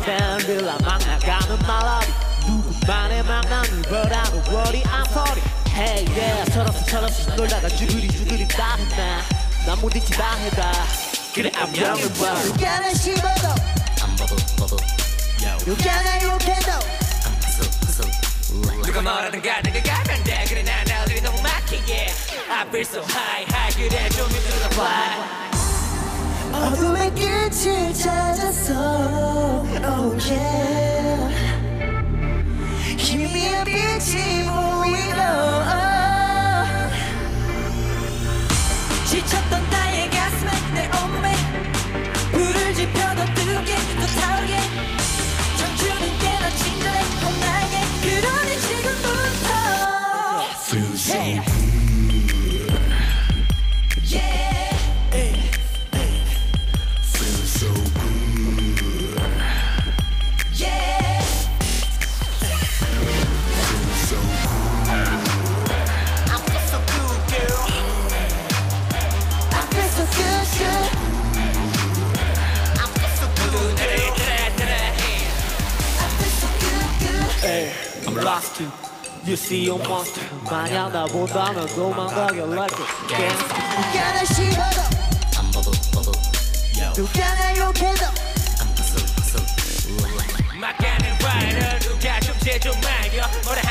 밴드라 막 나가는 말하리 누구만의 망나니보다도 worry I'm sorry Hey yeah 철없이 놀다가 주그리 따했나 난 무디치 다 해다 그래 I'm young and wild 누가 날 씹어도 누가 날 욕해도 누가 뭐라든 간에 가면 돼 그래 난 날들이 너무 막히게 I feel so high 그래 좀 힘들어봐 어둠의 끝을 찾았어 Oh yeah 희미한 빛이 보이러 지쳤던 나의 가슴에 내 온몸에 불을 지펴 더 뜨겁게 더 타오르게 청춘은 꽤나 친절해 나에게 그러니 지금부터 Feel so hey. good Yeah Feel so good Yeah Feel so good I feel so good girl I feel so good good I feel so good I feel so good good Hey, I'm lost you You see your monster 만약 나 본다면 도망가게 like a gangster 누가 날 씹어도 누가 날 욕해도 막가는 화를 누가 좀 제좀 말려 뭐라